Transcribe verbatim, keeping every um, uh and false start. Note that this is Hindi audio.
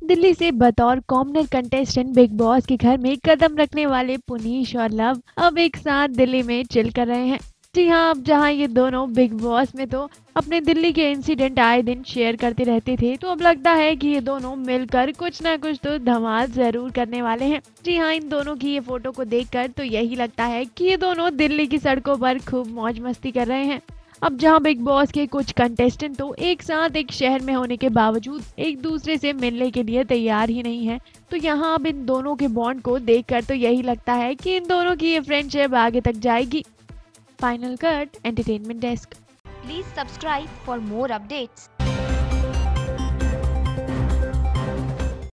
दिल्ली से बतौर कॉमनर कंटेस्टेंट बिग बॉस के घर में कदम रखने वाले पुनीश और लव अब एक साथ दिल्ली में चिल कर रहे हैं। जी हाँ, अब जहाँ ये दोनों बिग बॉस में तो अपने दिल्ली के इंसिडेंट आए दिन शेयर करते रहते थे, तो अब लगता है कि ये दोनों मिलकर कुछ ना कुछ तो धमाल जरूर करने वाले हैं। जी हाँ, इन दोनों की ये फोटो को देखकर तो यही लगता है कि ये दोनों दिल्ली की सड़कों पर खूब मौज मस्ती कर रहे हैं। अब जहां बिग बॉस के कुछ कंटेस्टेंट तो एक साथ एक शहर में होने के बावजूद एक दूसरे से मिलने के लिए तैयार ही नहीं है, तो यहाँ अब इन दोनों के बॉन्ड को देखकर तो यही लगता है कि इन दोनों की ये फ्रेंडशिप आगे तक जाएगी। Final cut entertainment desk. Please subscribe for more updates.